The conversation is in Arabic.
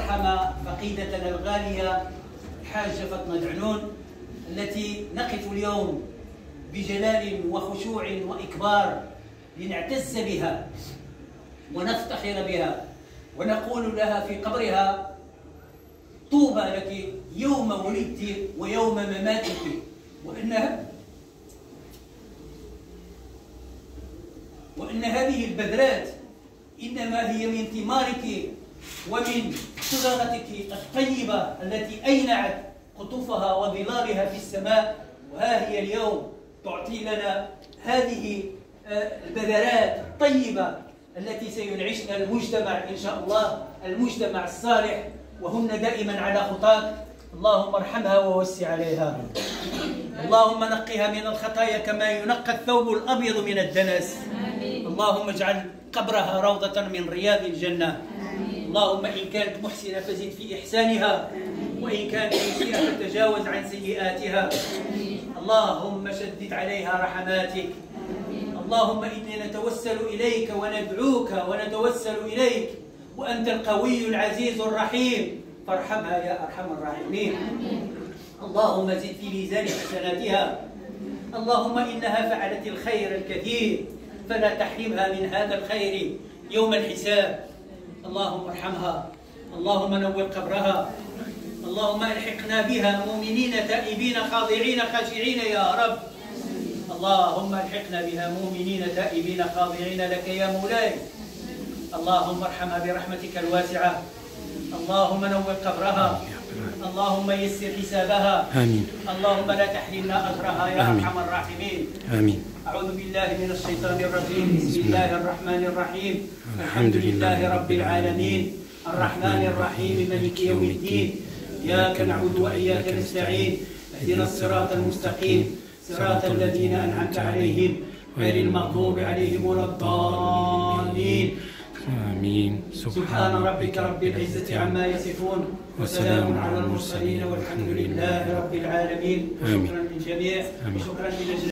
يرحم فقيدتنا الغالية الحاجة فاطمة دعنون، التي نقف اليوم بجلال وخشوع وإكبار لنعتز بها ونفتخر بها، ونقول لها في قبرها: طوبى لك يوم ولدت ويوم مماتك، وإن هذه البذرات إنما هي من ثمارك ومن صبغتك الطيبة التي أينعت قطوفها وظلالها في السماء، وها هي اليوم تعطي لنا هذه البذرات الطيبة التي سينعشنا المجتمع إن شاء الله، المجتمع الصالح، وهن دائما على خطاك. اللهم ارحمها ووسع عليها، اللهم نقها من الخطايا كما ينقى الثوب الأبيض من الدنس. اللهم اجعل قبرها روضة من رياض الجنة. اللهم إن كانت محسنة فزد في إحسانها، وإن كانت مسيئة فتجاوز عن سيئاتها. اللهم شدد عليها رحماتك. اللهم إني نتوسل إليك وندعوك ونتوسل إليك، وأنت القوي العزيز الرحيم، فارحمها يا أرحم الراحمين. اللهم زد في ميزان حسناتها. اللهم إنها فعلت الخير الكثير، فلا تحرمها من هذا الخير يوم الحساب. اللهم ارحمها، اللهم نور قبرها، اللهم الحقنا بها مؤمنين تائبين خاضعين خاشعين يا رب. اللهم الحقنا بها مؤمنين تائبين خاضعين لك يا مولاي. اللهم ارحمها برحمتك الواسعة. اللهم نور قبرها، اللهم يسر حسابها. آمين. اللهم لا تحرمنا أجرها يا أرحم الراحمين. آمين. أعوذ بالله من الشيطان الرجيم. بسم الله الرحمن الرحيم. الحمد لله رب العالمين، الرحمن الرحيم، مالك يوم الدين. إياك نعبد وإياك نستعين، اهدنا الصراط المستقيم، صراط الذين أنعمت عليهم غير المغضوب عليهم ولا الضالين. آمين. سبحان ربك رب العزة عما يصفون، وسلام على المرسلين، والحمد لله رب العالمين. شكرا للجميع، وشكرا للجميع.